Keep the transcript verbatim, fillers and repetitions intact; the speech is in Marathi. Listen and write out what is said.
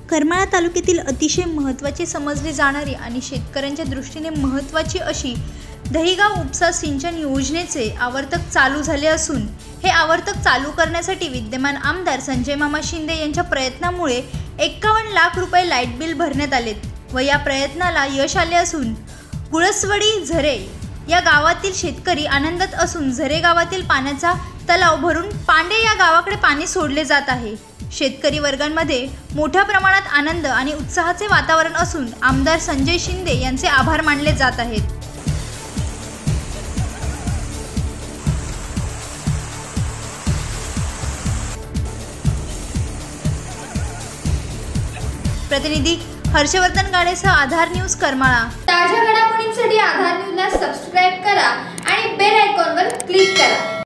करमाळा तालुक्यातील अतिशय महत्त्वाची समजली जाणारी आणि शेतकऱ्यांच्या दृष्टीने महत्त्वाची अशी दहिगाव उपसा सिंचन योजनेचे आवर्तक चालू झाले असून हे आवर्तक चालू करण्यासाठी विद्यमान आमदार संजय मामा शिंदे यांच्या प्रयत्नामुळे एक्कावन्न लाख रुपये लाईट बिल भरण्यात आलेत व या प्रयत्नाला यश आले असून गुळसवडी झरे या गावातील शेतकरी आनंदात असून झरे गावातील पाण्याचा तलाव भरून पांडे या गावाकडे पाणी सोडले जात आहे। शेतकरी वर्गांमध्ये मोठ्या प्रमाणात आनंद आणि उत्साहाचे वातावरण असून आमदार संजय शिंदे यांचे आभार मानले जात आहेत। प्रतिनिधी हर्षवर्धन गाडेसह आधार न्यूज करमाळा। ताज्या घडामोडींसाठी आधार न्यूजला सबस्क्राइब करा आणि बेल आयकॉनवर क्लिक करा।